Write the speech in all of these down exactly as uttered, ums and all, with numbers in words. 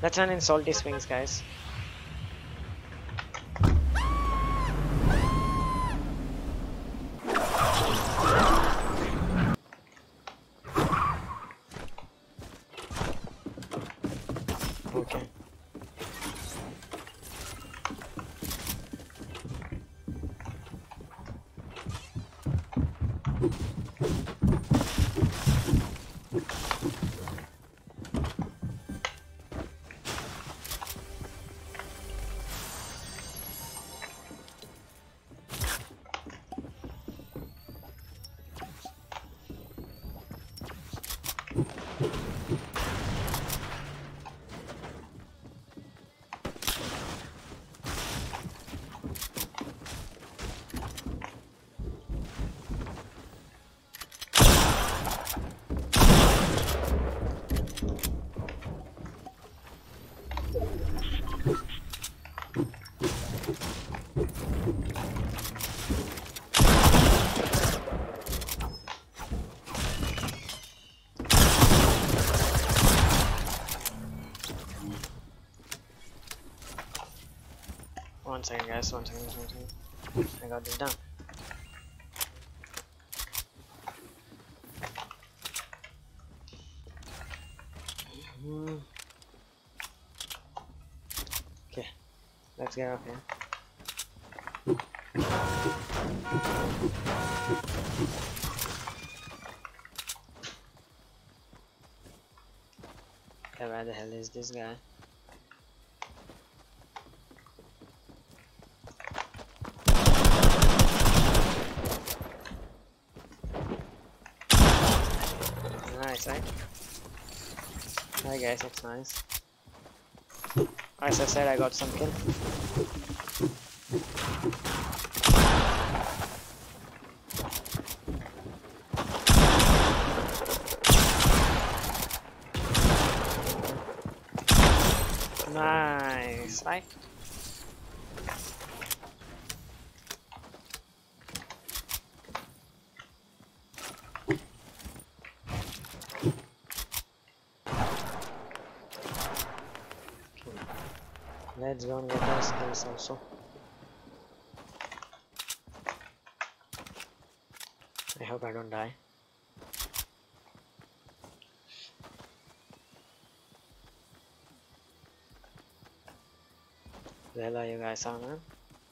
Let's run in Salty Springs, guys. Okay. One second, guys. One second. One second. I got this done. Hmm. Okay, let's get up here. Okay, where the hell is this guy? Nice, right? Hi guys, it's nice. As I said, I got some kill. Nice, right? Let's go and get our skills also. I hope I don't die. Where are you guys on, man?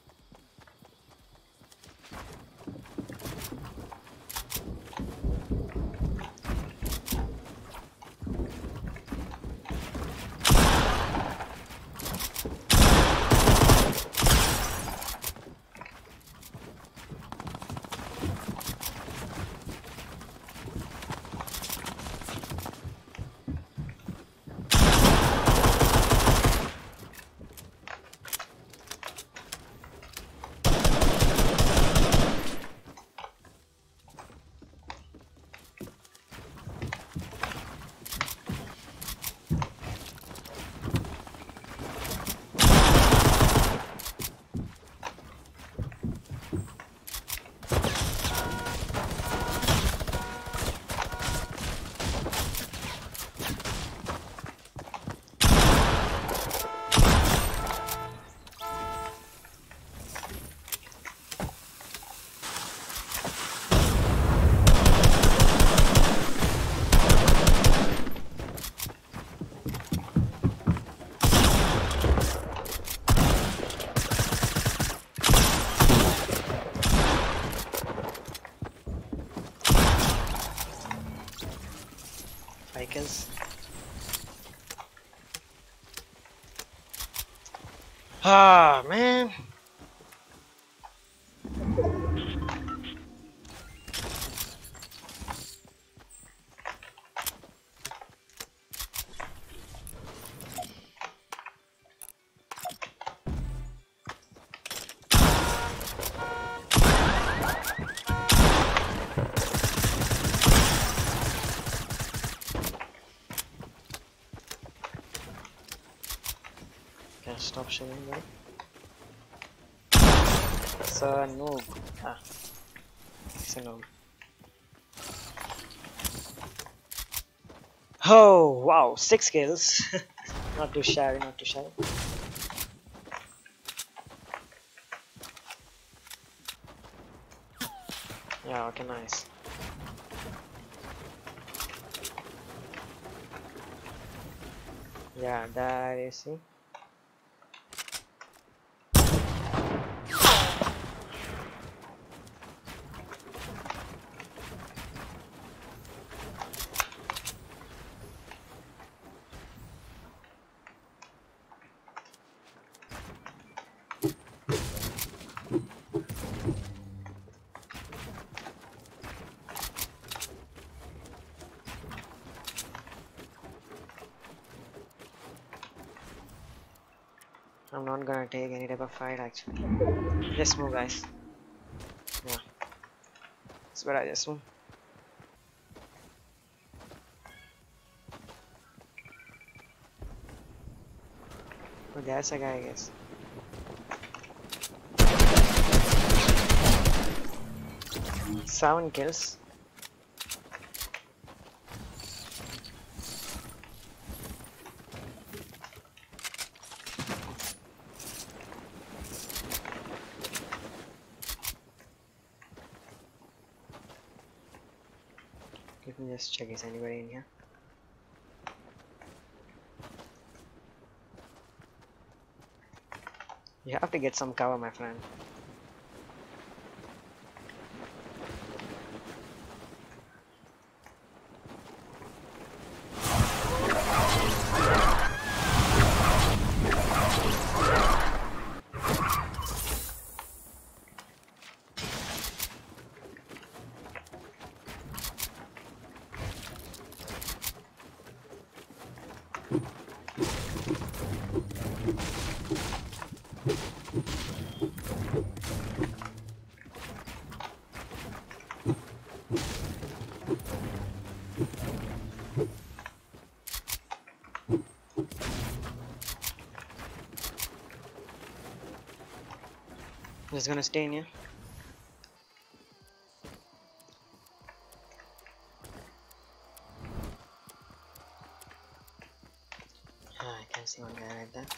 Vikings. Ah, man. Okay, stop shooting there. It's a noob. Ah, it's a noob. Oh wow, six kills. Not too shabby, not too shabby. Yeah, okay, nice. Yeah, that you see. I'm not gonna take any type of fight actually. Just move, guys. Yeah, that's what I just move. Oh, that's a guy, I guess. Seven kills. Let me just check, is anybody in here? You have to get some cover, my friend. Just gonna stay in here. Ah, I can see one guy right there.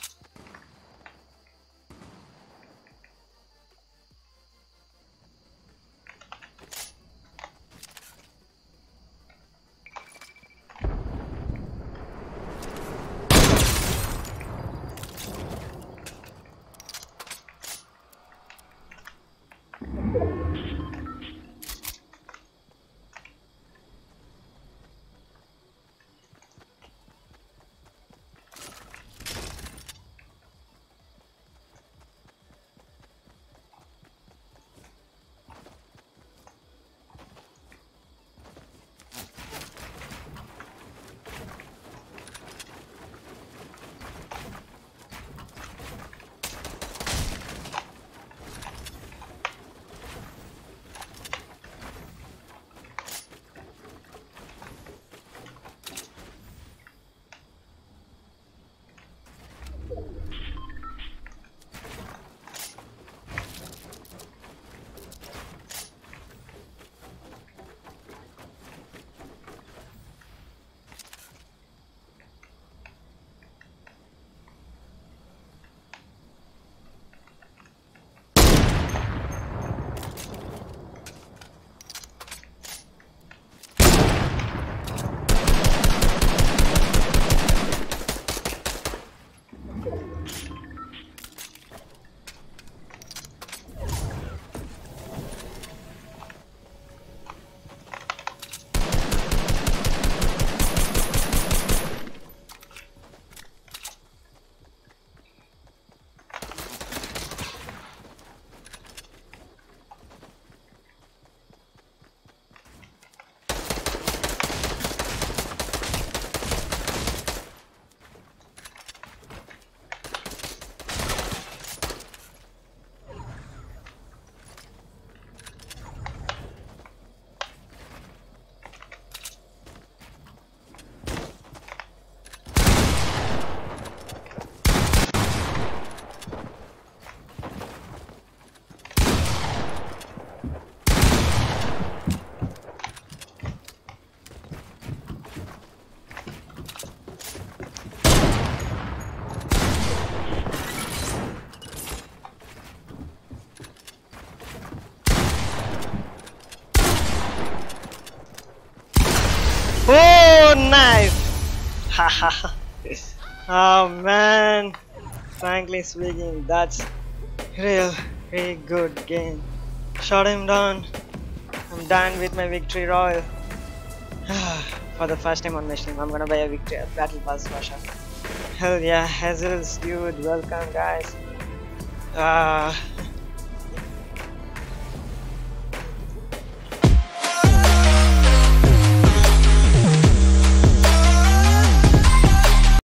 nice! Haha. Oh man. Frankly speaking, that's real, really good game. Shot him down. I'm done with my victory royal. For the first time on my stream, I'm gonna buy a victory a battle pass for sure. Hell yeah, Hazels, dude, welcome guys. Uh,